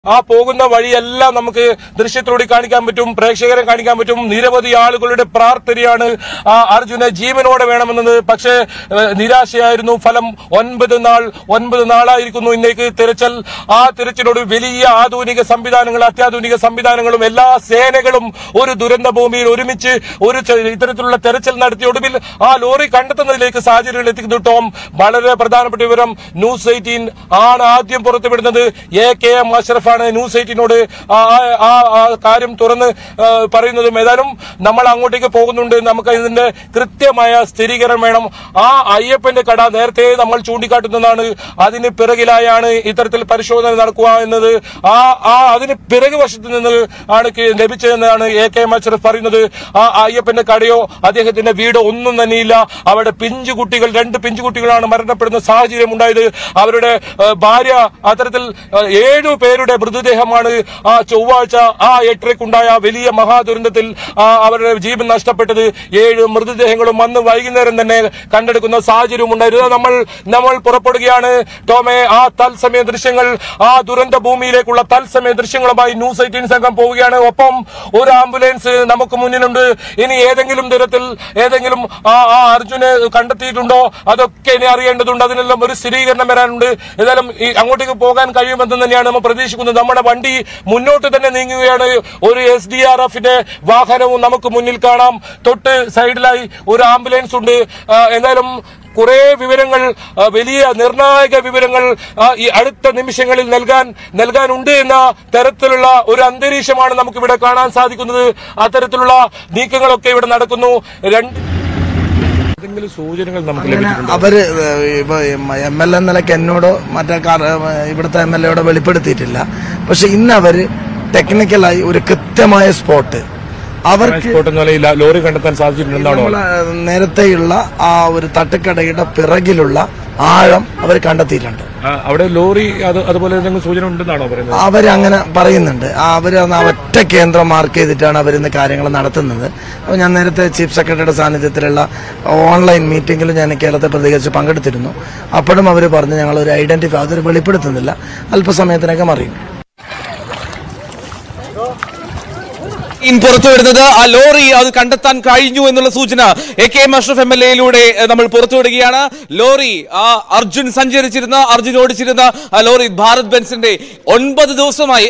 ആ പോകുന്ന വഴിയെല്ലാം നമുക്ക് ദൃശ്യത്തിലൂടെ കാണിക്കാൻ പറ്റും, പ്രേക്ഷകരെ കാണിക്കാൻ പറ്റും. നിരവധി ആളുകളുടെ പ്രാർത്ഥനയാണ് അർജുനെ ജീവനോടെ വേണമെന്നത്. പക്ഷേ നിരാശയായിരുന്നു ഫലം. 9 നാളായിരിക്കുന്നു ഇന്നേക്ക് തിരച്ചിൽ. ആ തിരച്ചിലോട് വലിയ ആധുനിക സംവിധാനങ്ങൾ, അത്യാധുനിക സംവിധാനങ്ങളും എല്ലാ സേനകളും ഒരു ദുരന്ത ഭൂമിയിൽ ഒരുമിച്ച് ഇത്തരത്തിലുള്ള തെരച്ചിൽ നടത്തി ഒടുവിൽ ആ ലോറി കണ്ടെത്തുന്നതിലേക്ക് സാഹചര്യങ്ങൾ എത്തിക്കുന്നു. ടോം, വളരെ പ്രധാനപ്പെട്ട വിവരം ന്യൂസ് 18 ആണ് ആദ്യം പുറത്തുവിടുന്നത്. AKM അഷ്റഫ് ന്യൂസ് 18നോട് കാര്യം തുറന്ന് പറയുന്നതും. ഏതായാലും നമ്മൾ അങ്ങോട്ടേക്ക് പോകുന്നുണ്ട്. നമുക്ക് ഇതിന്റെ കൃത്യമായ സ്ഥിരീകരണം വേണം. ആ അയ്യപ്പന്റെ കട നേരത്തെ നമ്മൾ ചൂണ്ടിക്കാട്ടുന്നതാണ്. അതിന് പിറകിലായാണ് ഇത്തരത്തിൽ പരിശോധന നടക്കുക എന്നത്. അതിന് പിറകു വശത്ത് നിന്ന് ആണ് ലഭിച്ചതെന്നാണ് AKM അഷ്റഫ് പറയുന്നത്. ആ അയ്യപ്പന്റെ കടയോ അദ്ദേഹത്തിന്റെ വീടോ ഒന്നും തന്നെയില്ല. അവിടെ പിഞ്ചുകുട്ടികൾ, 2 പിഞ്ചുകുട്ടികളാണ് മരണപ്പെടുന്ന സാഹചര്യം ഉണ്ടായത്. അവരുടെ ഭാര്യ അത്തരത്തിൽ 7 പേരുടെ മൃതദേഹമാണ് ആ ചൊവ്വാഴ്ച ആ 8:30ക്കുണ്ടായ വലിയ മഹാദുരന്തത്തിൽ അവരുടെ ജീവൻ നഷ്ടപ്പെട്ടത്. 7 മൃതദേഹങ്ങളും അന്ന് വൈകുന്നേരം തന്നെ കണ്ടെടുക്കുന്ന സാഹചര്യം ഉണ്ടായിരുന്നു. നമ്മൾ പുറപ്പെടുകയാണ് ടോമെ. ആ തത്സമയ ദൃശ്യങ്ങൾ, ആ ദുരന്ത ഭൂമിയിലേക്കുള്ള തത്സമയ ദൃശ്യങ്ങളുമായി ന്യൂസ് 18 സംഘം പോവുകയാണ്. ഒപ്പം ഒരു ആംബുലൻസ് നമുക്ക് മുന്നിലുണ്ട്. ഇനി ഏതെങ്കിലും തരത്തിൽ ഏതെങ്കിലും ആ അർജുനെ കണ്ടെത്തിയിട്ടുണ്ടോ അതൊക്കെ ഇനി അറിയേണ്ടതുണ്ട്. അതിനെല്ലാം ഒരു സ്ഥിരീകരണം വരാനുണ്ട്. ഏതായാലും അങ്ങോട്ടേക്ക് പോകാൻ കഴിയുമെന്ന് തന്നെയാണ് നമ്മൾ പ്രതീക്ഷിക്കുന്നത്. നമ്മുടെ വണ്ടി മുന്നോട്ട് തന്നെ നീങ്ങുകയാണ്. ഒരു SDRFന്റെ വാഹനവും നമുക്ക് മുന്നിൽ കാണാം. തൊട്ട് സൈഡിലായി ഒരു ആംബുലൻസ് ഉണ്ട്. എന്തായാലും കുറെ വിവരങ്ങൾ, വലിയ നിർണായക വിവരങ്ങൾ ഈ അടുത്ത നിമിഷങ്ങളിൽ നൽകാനുണ്ട് എന്ന തരത്തിലുള്ള ഒരു അന്തരീക്ഷമാണ് നമുക്കിവിടെ കാണാൻ സാധിക്കുന്നത്. അത്തരത്തിലുള്ള നീക്കങ്ങളൊക്കെ ഇവിടെ നടക്കുന്നു. സൂചനകൾ അവര് MLA നിലയ്ക്ക് എന്നോടോ മറ്റേ ഇവിടുത്തെ MLAയോടോ വെളിപ്പെടുത്തിയിട്ടില്ല. പക്ഷെ ഇന്ന് അവര് ടെക്നിക്കലായി ഒരു കൃത്യമായ സ്പോട്ട് ലോറി കണ്ടെത്താൻ സാധിച്ചിട്ടുണ്ടെന്നാണോ? നേരത്തെയുള്ള ആ ഒരു തട്ടുകടയുടെ പിറകിലുള്ള ആഴം അവർ കണ്ടെത്തിയിട്ടുണ്ട്. അവിടെ ലോറി അതുപോലെ സൂചന ഉണ്ടെന്നാണോ പറയുന്നത്? അവരങ്ങനെ പറയുന്നുണ്ട്. അവര് ഒറ്റ കേന്ദ്രം മാർക്ക് ചെയ്തിട്ടാണ് അവരിന്ന് കാര്യങ്ങൾ നടത്തുന്നത്. അപ്പോൾ ഞാൻ നേരത്തെ ചീഫ് സെക്രട്ടറിയുടെ സാന്നിധ്യത്തിലുള്ള ഓൺലൈൻ മീറ്റിംഗിൽ ഞാൻ കേരളത്തെ പ്രതികരിച്ച് പങ്കെടുത്തിരുന്നു. അപ്പോഴും അവർ പറഞ്ഞു ഞങ്ങൾ ഒരു ഐഡന്റിഫൈ അതൊരു വെളിപ്പെടുത്തുന്നില്ല, അല്പസമയത്തിനകം അറിയും. പുറത്തുവിടുന്നത് ആ ലോറി അത് കണ്ടെത്താൻ കഴിഞ്ഞു എന്നുള്ള സൂചന AKM അഷ്റഫ് MLAയിലൂടെ നമ്മൾ പുറത്തുവിടുകയാണ്. ലോറി അർജുൻ ഓടിച്ചിരുന്ന ലോറി ഭാരത് ബെൻസിന്റെ 9 ദിവസമായി